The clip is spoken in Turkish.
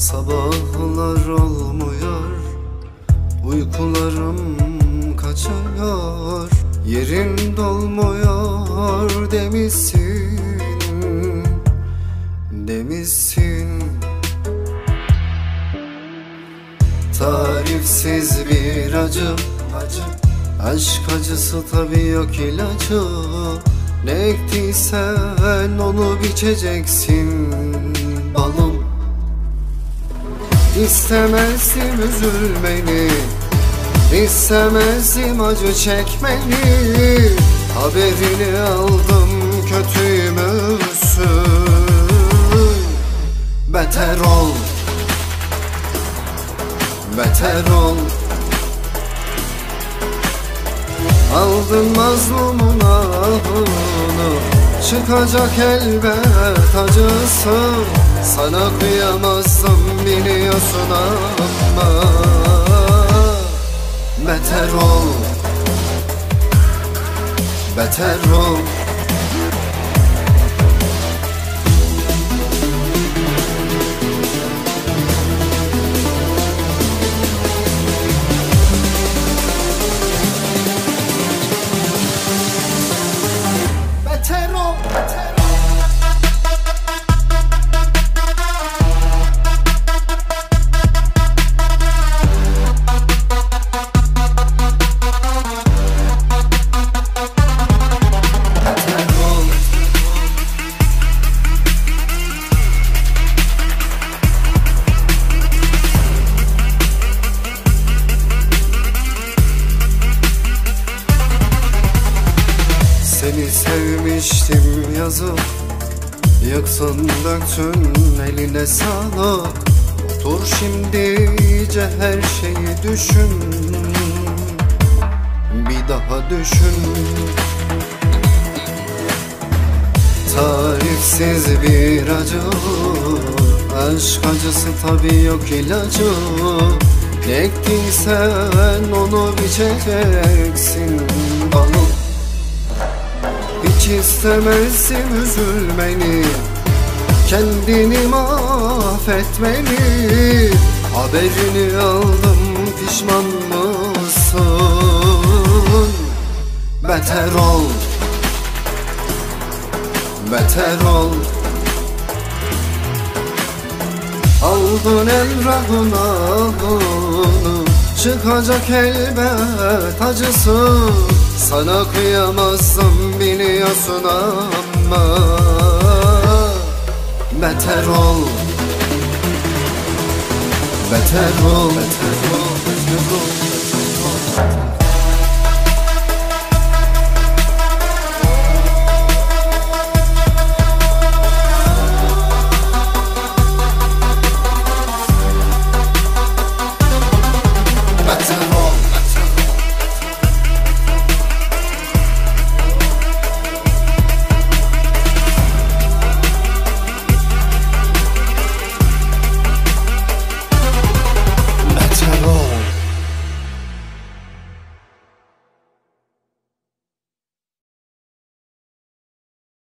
Sabahlar olmuyor, uykularım kaçıyor. Yerin dolmuyor demişsin, demişsin. Tarifsiz bir acı, aşk acısı tabi yok ilacı. Ne ektiysen onu biçeceksin balım. İstemezdim üzülmeni, İstemezdim acı çekmeni. Haberini aldım kötüymüşsün. Beter ol, beter ol. Aldın mazlumun ahını, çıkacak elbet acısı. Sana kıyamazdım biliyorsun ama beter ol, beter ol. Seni sevmiştim yazıp, yıktın döktün eline sağlık. Otur şimdice her şeyi düşün, bir daha düşün. Tarifsiz bir acı, aşk acısı tabi yok ilacı. Ne ektiysen onu biçeceksin balım. Hiç istemezdim üzülmeni, kendini mahvetmeni. Haberini aldım, pişman mısın? Beter ol, beter ol. Aldın emrahın ahını, çıkacak elbet acısı. Sana kıyamazdım biliyorsun ama beter ol, beter ol, beter ol, beter ol.